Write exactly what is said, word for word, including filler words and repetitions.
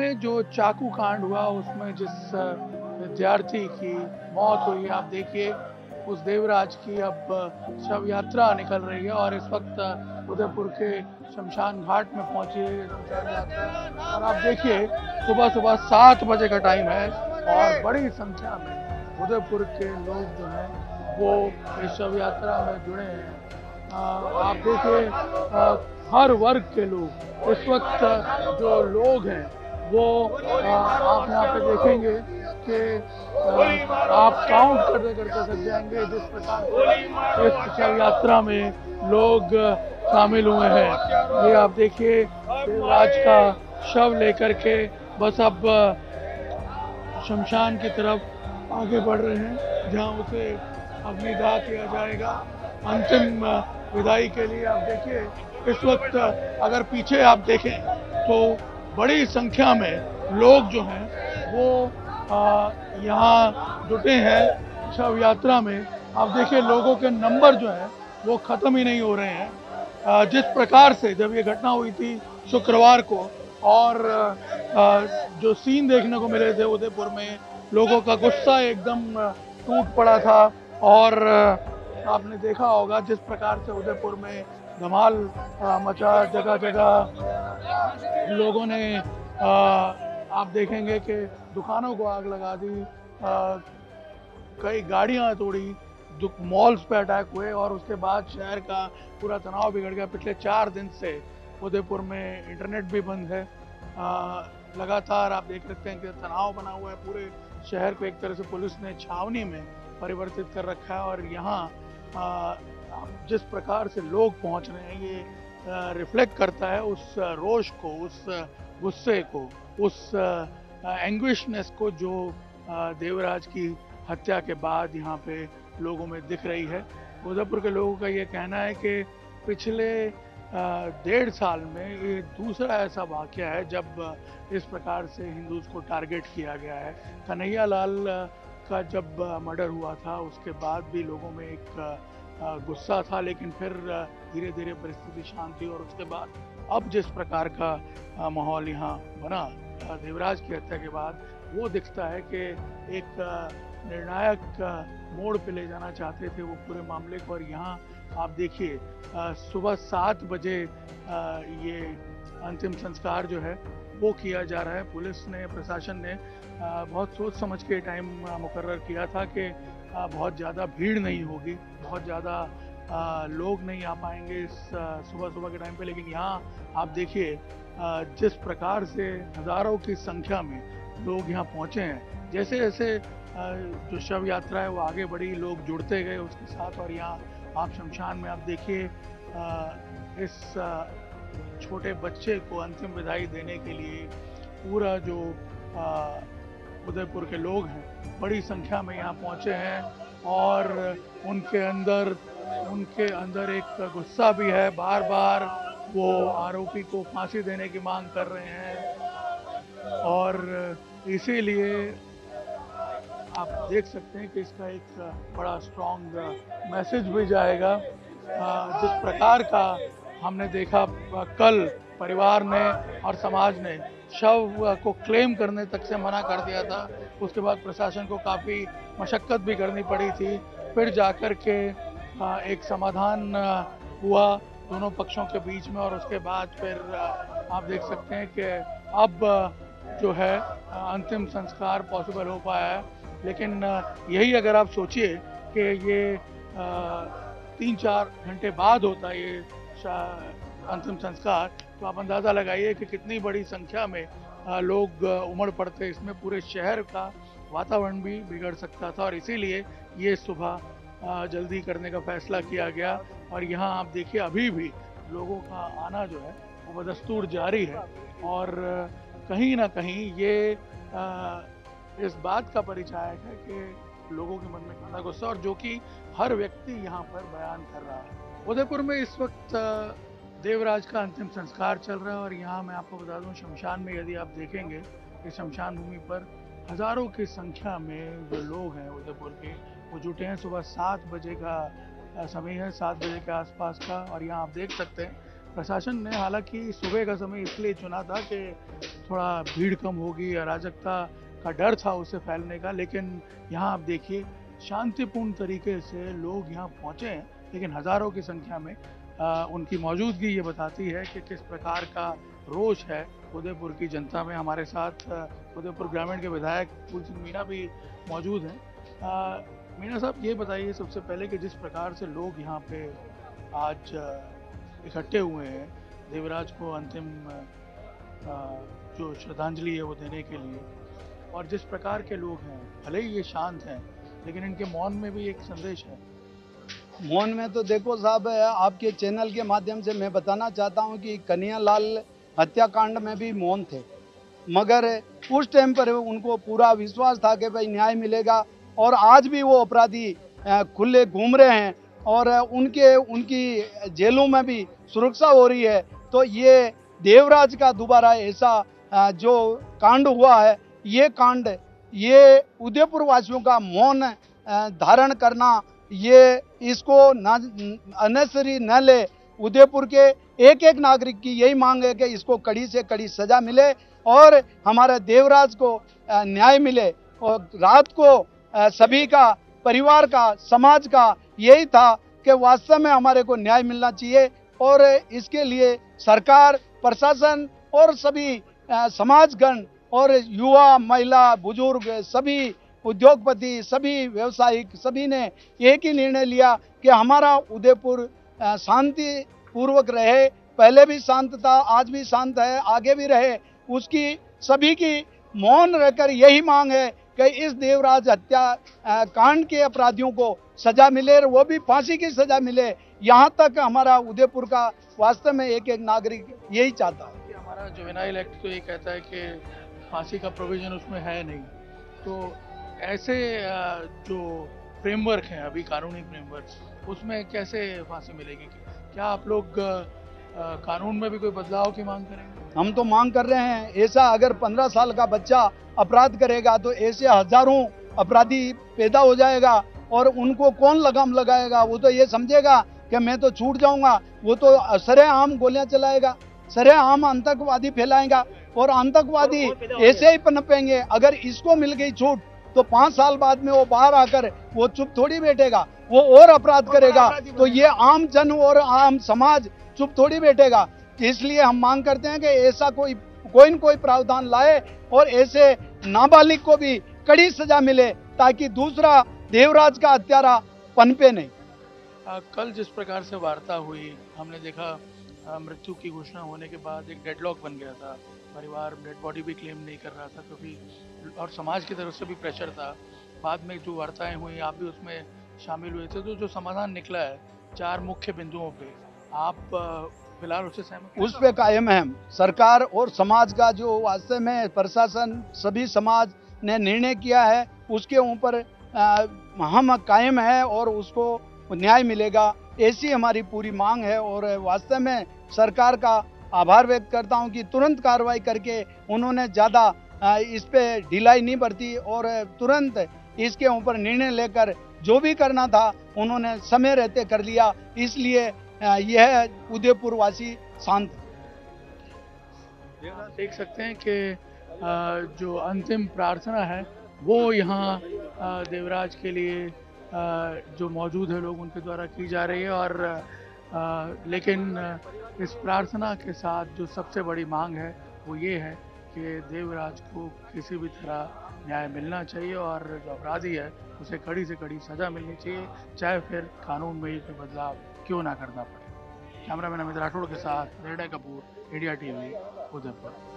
में जो चाकू कांड हुआ उसमें जिस विद्यार्थी की मौत हुई, आप देखिए उस देवराज की अब शव यात्रा निकल रही है और इस वक्त उदयपुर के शमशान घाट में पहुंची है ये शमशान यात्रा। और आप देखिए सुबह सुबह सात बजे का टाइम है और बड़ी संख्या में उदयपुर के लोग जो हैं वो इस शव यात्रा में जुड़े हैं। आ, आप देखिए हर वर्ग के लोग इस वक्त जो लोग हैं वो आ, आप यहाँ पे देखेंगे कि आप काउंट करते करते थक जाएंगे जिस प्रकार से इस शव यात्रा में लोग शामिल हुए हैं। ये आप देखिए देवराज का शव लेकर के बस अब शमशान की तरफ आगे बढ़ रहे हैं जहां उसे अग्निदाह किया जाएगा अंतिम विदाई के लिए। आप देखिए इस वक्त अगर पीछे आप देखें तो बड़ी संख्या में लोग जो हैं वो यहाँ जुटे हैं शव यात्रा में। आप देखिए लोगों के नंबर जो हैं वो ख़त्म ही नहीं हो रहे हैं। आ, जिस प्रकार से जब ये घटना हुई थी शुक्रवार को और आ, जो सीन देखने को मिले थे उदयपुर में, लोगों का गुस्सा एकदम टूट पड़ा था और आपने देखा होगा जिस प्रकार से उदयपुर में धमाल मचा, जगह जगह लोगों ने आ, आप देखेंगे कि दुकानों को आग लगा दी, आ, कई गाड़ियां तोड़ी, मॉल्स पे अटैक हुए और उसके बाद शहर का पूरा तनाव बिगड़ गया। पिछले चार दिन से उदयपुर में इंटरनेट भी बंद है। आ, लगातार आप देख सकते हैं कि तनाव बना हुआ है पूरे शहर को। एक तरह से पुलिस ने छावनी में परिवर्तित कर रखा है और यहाँ जिस प्रकार से लोग पहुंच रहे हैं ये रिफ्लेक्ट करता है उस रोष को, उस गुस्से को, उस एंग्विशनेस को जो देवराज की हत्या के बाद यहाँ पे लोगों में दिख रही है। उदयपुर के लोगों का ये कहना है कि पिछले डेढ़ साल में ये दूसरा ऐसा वाकया है जब इस प्रकार से हिंदूज को टारगेट किया गया है। कन्हैया लाल का जब मर्डर हुआ था उसके बाद भी लोगों में एक गुस्सा था, लेकिन फिर धीरे धीरे परिस्थिति शांत हुई और उसके बाद अब जिस प्रकार का माहौल यहाँ बना देवराज की हत्या के बाद, वो दिखता है कि एक निर्णायक मोड़ पे ले जाना चाहते थे वो पूरे मामले को। और यहाँ आप देखिए सुबह सात बजे ये अंतिम संस्कार जो है वो किया जा रहा है। पुलिस ने, प्रशासन ने बहुत सोच समझ के टाइम मुकर्रर किया था कि बहुत ज़्यादा भीड़ नहीं होगी, बहुत ज़्यादा लोग नहीं आ पाएंगे इस सुबह सुबह के टाइम पे, लेकिन यहाँ आप देखिए जिस प्रकार से हज़ारों की संख्या में लोग यहाँ पहुँचे हैं। जैसे जैसे जो शव यात्रा है वो आगे बढ़ी, लोग जुड़ते गए उसके साथ। और यहाँ आप शमशान में आप देखिए इस छोटे बच्चे को अंतिम विदाई देने के लिए पूरा जो उदयपुर के लोग हैं बड़ी संख्या में यहाँ पहुँचे हैं और उनके अंदर उनके अंदर एक गुस्सा भी है। बार बार वो आरोपी को फांसी देने की मांग कर रहे हैं और इसीलिए आप देख सकते हैं कि इसका एक बड़ा स्ट्रॉन्ग मैसेज भी जाएगा। जिस प्रकार का हमने देखा कल परिवार ने और समाज ने शव को क्लेम करने तक से मना कर दिया था, उसके बाद प्रशासन को काफ़ी मशक्क़त भी करनी पड़ी थी, फिर जाकर के एक समाधान हुआ दोनों पक्षों के बीच में और उसके बाद फिर आप देख सकते हैं कि अब जो है अंतिम संस्कार पॉसिबल हो पाया है। लेकिन यही अगर आप सोचिए कि ये तीन चार घंटे बाद होता है ये अंतिम संस्कार, तो आप अंदाज़ा लगाइए कि कितनी बड़ी संख्या में लोग उमड़ पड़ते, इसमें पूरे शहर का वातावरण भी बिगड़ सकता था और इसीलिए ये सुबह जल्दी करने का फैसला किया गया। और यहाँ आप देखिए अभी भी लोगों का आना जो है वो बदस्तूर जारी है और कहीं ना कहीं ये इस बात का परिचायक है कि लोगों के मन में कितना गुस्सा और जो कि हर व्यक्ति यहाँ पर बयान कर रहा है। उदयपुर में इस वक्त देवराज का अंतिम संस्कार चल रहा है और यहाँ मैं आपको बता दूं शमशान में यदि आप देखेंगे कि शमशान भूमि पर हज़ारों की संख्या में जो लोग हैं उदयपुर के वो जुटे हैं। सुबह सात बजे का समय है, सात बजे के आसपास का, और यहाँ आप देख सकते हैं प्रशासन ने हालांकि सुबह का समय इसलिए चुना था कि थोड़ा भीड़ कम होगी, अराजकता का डर था उसे फैलने का, लेकिन यहाँ आप देखिए शांतिपूर्ण तरीके से लोग यहाँ पहुँचे हैं, लेकिन हज़ारों की संख्या में आ, उनकी मौजूदगी ये बताती है कि किस प्रकार का रोष है उदयपुर की जनता में। हमारे साथ उदयपुर ग्रामीण के विधायक फूल सिंह मीणा भी मौजूद हैं। मीणा साहब, ये बताइए सबसे पहले कि जिस प्रकार से लोग यहाँ पे आज इकट्ठे हुए हैं देवराज को अंतिम जो श्रद्धांजलि है वो देने के लिए, और जिस प्रकार के लोग हैं, भले ही ये शांत हैं लेकिन इनके मौन में भी एक संदेश है। मौन में तो देखो साहब, आपके चैनल के माध्यम से मैं बताना चाहता हूं कि कन्हैयालाल हत्याकांड में भी मौन थे, मगर उस टाइम पर उनको पूरा विश्वास था कि भाई न्याय मिलेगा, और आज भी वो अपराधी खुले घूम रहे हैं और उनके उनकी जेलों में भी सुरक्षा हो रही है। तो ये देवराज का दोबारा ऐसा जो कांड हुआ है, ये कांड ये उदयपुर वासियों का मौन धारण करना, ये इसको अननेसेसरी न ले। उदयपुर के एक एक नागरिक की यही मांग है कि इसको कड़ी से कड़ी सजा मिले और हमारे देवराज को न्याय मिले। और रात को सभी का, परिवार का, समाज का यही था कि वास्तव में हमारे को न्याय मिलना चाहिए, और इसके लिए सरकार, प्रशासन और सभी समाजगण और युवा, महिला, बुजुर्ग, सभी उद्योगपति, सभी व्यवसायिक, सभी ने एक ही निर्णय लिया कि हमारा उदयपुर शांति पूर्वक रहे। पहले भी शांत था, आज भी शांत है, आगे भी रहे। उसकी सभी की मौन रहकर यही मांग है कि इस देवराज हत्या कांड के अपराधियों को सजा मिले, वो भी फांसी की सजा मिले। यहाँ तक हमारा उदयपुर का वास्तव में एक एक नागरिक यही चाहता है। हमारा जुवेनाइल एक्ट तो ये कहता है कि फांसी का प्रोविजन उसमें है नहीं, तो ऐसे जो फ्रेमवर्क हैं अभी, कानूनी फ्रेमवर्क, उसमें कैसे फांसी मिलेगी? क्या आप लोग कानून में भी कोई बदलाव की मांग करेंगे? हम तो मांग कर रहे हैं। ऐसा अगर पंद्रह साल का बच्चा अपराध करेगा तो ऐसे हजारों अपराधी पैदा हो जाएगा, और उनको कौन लगाम लगाएगा? वो तो ये समझेगा कि मैं तो छूट जाऊंगा, वो तो सरेआम गोलियां चलाएगा, सरेआम आतंकवादी फैलाएगा, और आतंकवादी ऐसे ही पनपेंगे। अगर इसको मिल गई छूट तो पांच साल बाद में वो बाहर आकर वो चुप थोड़ी बैठेगा, वो और अपराध करेगा। तो ये आम जन और आम समाज चुप थोड़ी बैठेगा। इसलिए हम मांग करते हैं कि ऐसा कोई कोई न कोई प्रावधान लाए और ऐसे नाबालिग को भी कड़ी सजा मिले, ताकि दूसरा देवराज का हत्यारा पनपे नहीं। आ, कल जिस प्रकार से वार्ता हुई, हमने देखा मृत्यु की घोषणा होने के बाद एक डेडलॉक बन गया था। परिवार डेड बॉडी भी क्लेम नहीं कर रहा था क्योंकि, और समाज की तरफ से भी प्रेशर था। बाद में जो वार्ताएं हुई, आप भी उसमें शामिल हुए थे, तो जो समाधान निकला है चार मुख्य बिंदुओं पे, आप फिलहाल उससे सहमत? उस पे कायम है। सरकार और समाज का जो वास्तव में प्रशासन, सभी समाज ने निर्णय किया है, उसके ऊपर हम कायम है और उसको न्याय मिलेगा, ऐसी हमारी पूरी मांग है। और वास्तव में सरकार का आभार व्यक्त करता हूं कि तुरंत कार्रवाई करके उन्होंने ज़्यादा इस पे ढिलाई नहीं बरती और तुरंत इसके ऊपर निर्णय लेकर जो भी करना था उन्होंने समय रहते कर लिया। इसलिए यह उदयपुर वासी शांत। देख सकते हैं कि जो अंतिम प्रार्थना है वो यहाँ देवराज के लिए जो मौजूद है लोग उनके द्वारा की जा रही है। और आ, लेकिन इस प्रार्थना के साथ जो सबसे बड़ी मांग है वो ये है कि देवराज को किसी भी तरह न्याय मिलना चाहिए और जो अपराधी है उसे कड़ी से कड़ी सजा मिलनी चाहिए, चाहे फिर कानून में ही कोई बदलाव क्यों ना करना पड़े। कैमरामैन अमित राठौड़ के साथ रेडा कपूर, इंडिया टीवी, उदयपुर।